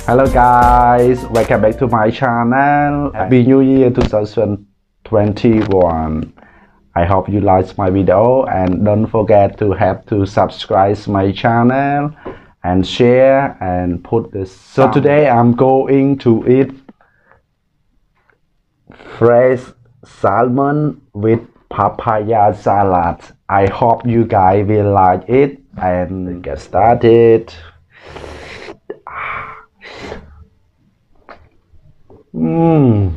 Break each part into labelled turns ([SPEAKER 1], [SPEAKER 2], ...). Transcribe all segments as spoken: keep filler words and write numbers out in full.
[SPEAKER 1] Hello guys, welcome back to my channel. Happy New Year two thousand twenty-one. I hope you liked my video and don't forget to have to subscribe my channel and share and put this. So today I'm going to eat fresh salmon with papaya salad. I hope you guys will like it and get started. Mmm.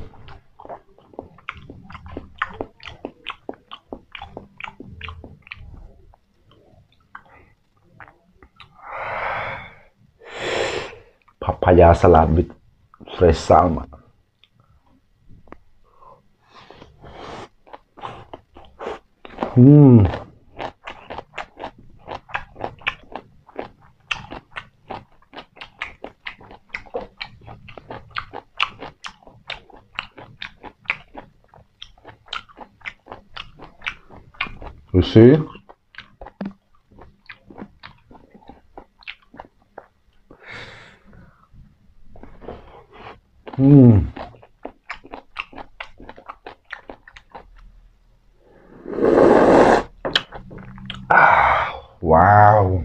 [SPEAKER 1] Papaya salad with fresh salmon. Mmm. You see? Mmm. Ah, wow.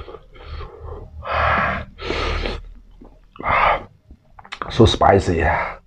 [SPEAKER 1] So spicy.